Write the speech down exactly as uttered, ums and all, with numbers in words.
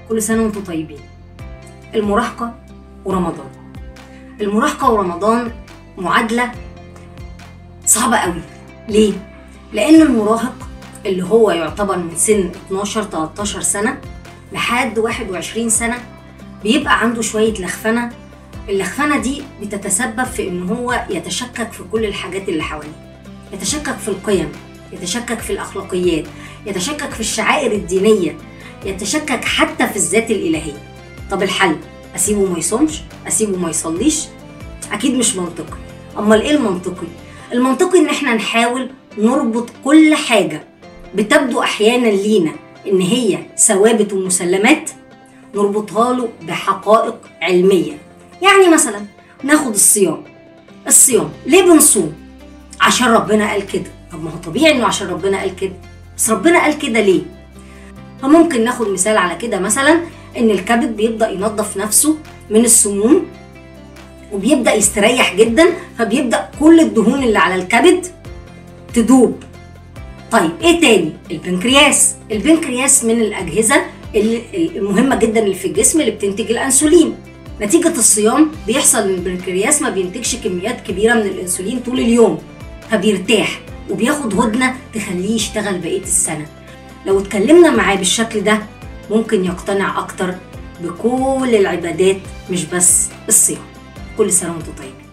كل سنة وانتم طيبين. المراهقة ورمضان. المراهقة ورمضان معادلة صعبة قوي. ليه؟ لأن المراهق اللي هو يعتبر من سن اتناشر تلتاشر سنة لحد واحد وعشرين سنة بيبقى عنده شوية لخفنة. اللخفنة دي بتتسبب في إن هو يتشكك في كل الحاجات اللي حواليه، يتشكك في القيم، يتشكك في الأخلاقيات، يتشكك في الشعائر الدينية، يتشكك حتى في الذات الإلهية. طب الحل؟ أسيبه ما يصومش؟ أسيبه ما يصليش؟ أكيد مش منطقي. أمال إيه المنطقي؟ المنطقي إن إحنا نحاول نربط كل حاجة بتبدو أحيانا لينا إن هي ثوابت ومسلمات، نربطها له بحقائق علمية. يعني مثلا ناخد الصيام. الصيام ليه بنصوم؟ عشان ربنا قال كده. طب ما هو طبيعي إنه عشان ربنا قال كده، بس ربنا قال كده ليه؟ فممكن ناخد مثال على كده، مثلا إن الكبد بيبدأ ينظف نفسه من السموم وبيبدأ يستريح جدا، فبيبدأ كل الدهون اللي على الكبد تدوب. طيب ايه تاني؟ البنكرياس. البنكرياس من الأجهزة المهمة جدا اللي في الجسم اللي بتنتج الأنسولين. نتيجة الصيام بيحصل ان البنكرياس ما بينتجش كميات كبيرة من الأنسولين طول اليوم، فبيرتاح وبياخد هدنة تخليه يشتغل بقية السنة. لو اتكلمنا معاه بالشكل ده ممكن يقتنع أكتر بكل العبادات مش بس الصيام. كل سنة وانتم طيبين.